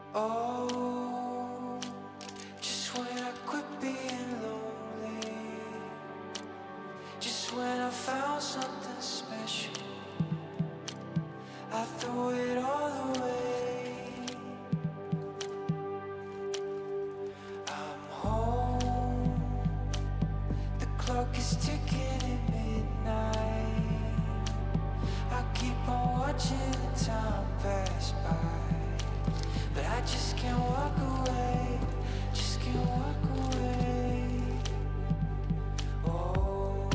Oh, just when I quit being lonely, just when I found something special, I threw it all away. I'm home, the clock is ticking at midnight. I keep on watching the time pass by, but I just can't walk away, just can't walk away. Oh,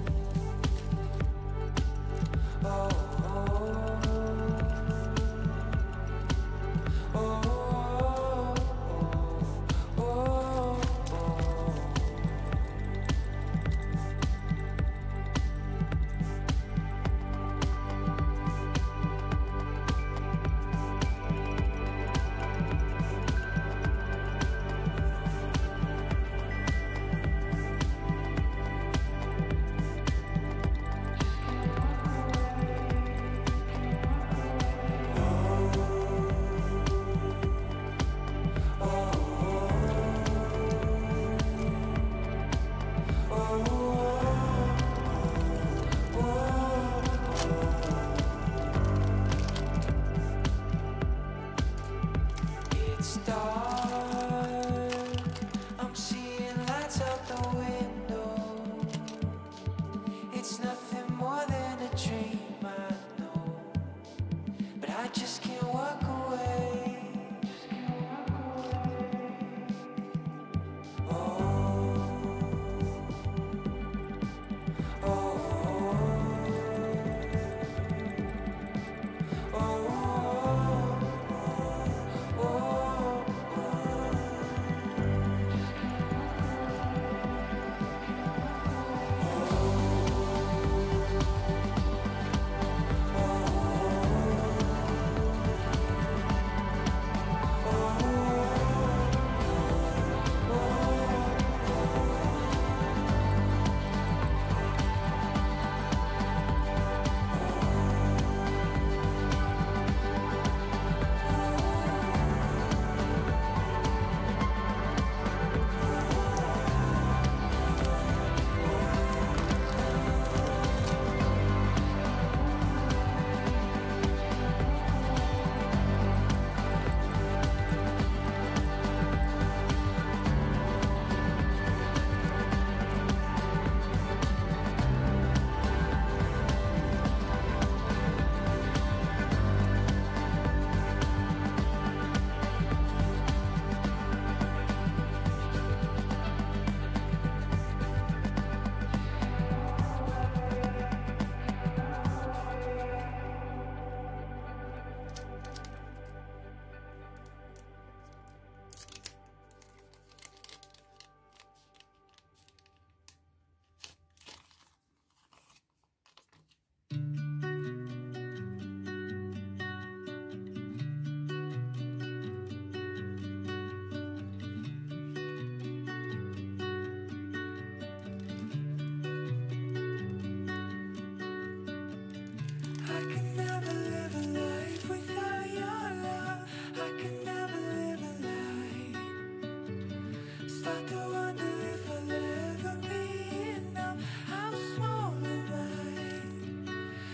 oh, oh, oh, oh, oh, oh. It's dark, I'm seeing lights out the window. It's nothing more than a dream, I know, but I just can't walk away. Oh, oh, oh, oh, oh, I can never live a life without your love. I can never live a life. Start to wonder if I'll ever be enough. How small am I?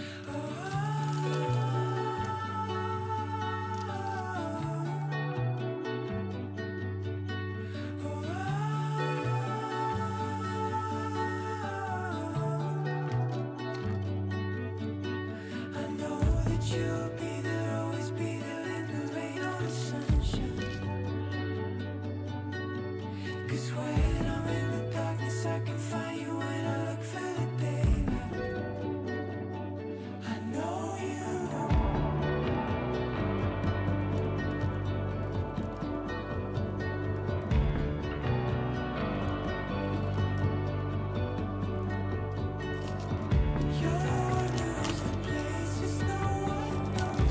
I know that you'll be there, always be there in the rain or the sunshine. 'Cause when I'm in the darkness, I can find you when I look for the daylight. I know you. You're the one who knows the places no one knows.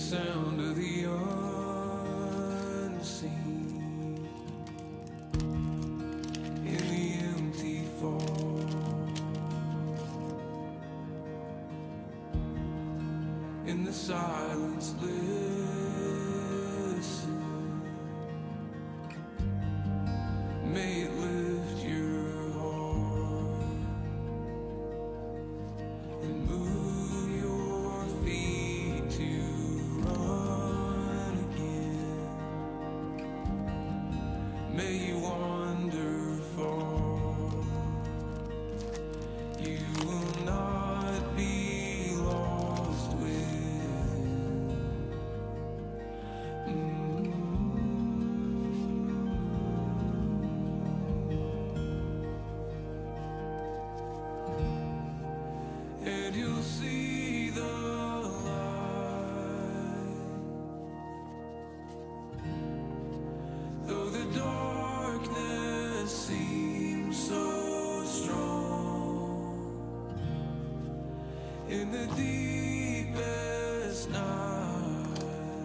sound of the unseen, in the empty fall, in the silence listen, may it lift your heart and move your feet to run again. May you wander far, you will not be lost within. And you'll see the light, though the darkness seems so strong. In the deepest night,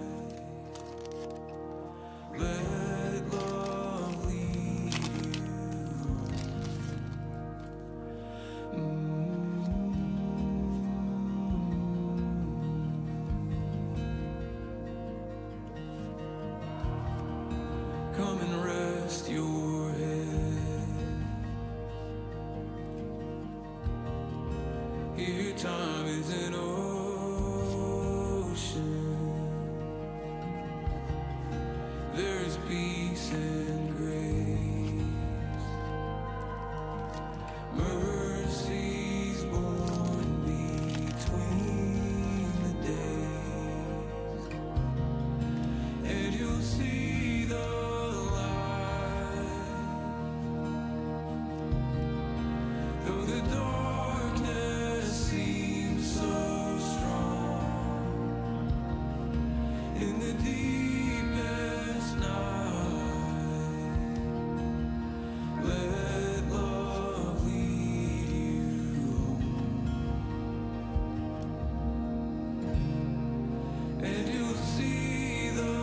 let love lead you. Come and rest your head. Here time is an ocean. There is peace and grace. Mercies born between the days. And you'll see the though the darkness seems so strong, in the deepest night, let love lead you home. And you'll see the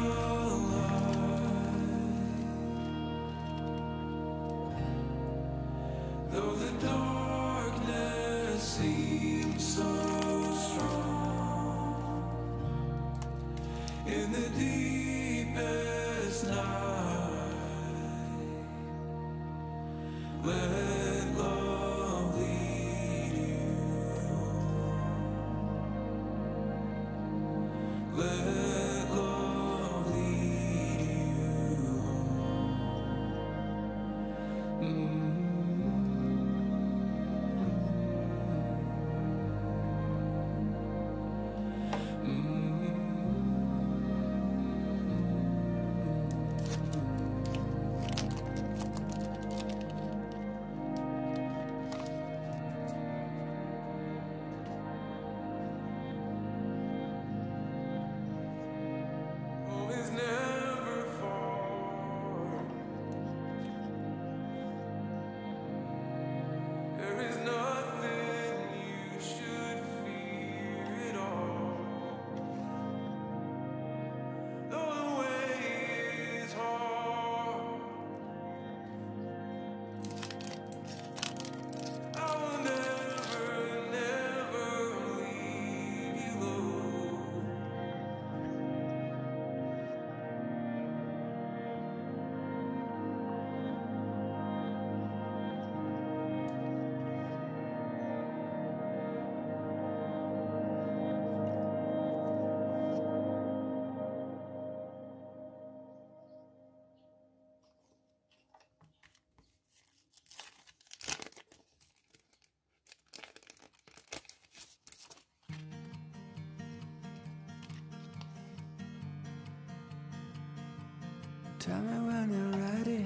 light, though the darkness seems so strong, in the deepest night, let love lead you home. Let love lead you home. Home is never far. There is nothing you should fear at all. Though the way is hard, I will never, never leave you, Lord. Tell me when you're ready.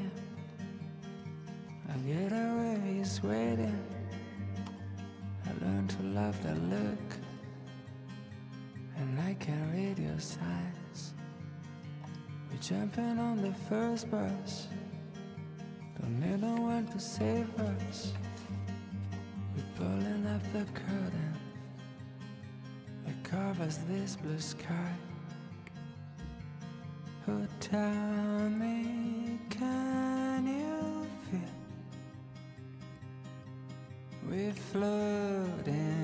A getaway is waiting. I learned to love that look, and I can read your signs. We're jumping on the first bus. Don't need no one to save us. We're pulling up the curtain that covers this blue sky. Oh, tell me, can you feel we float in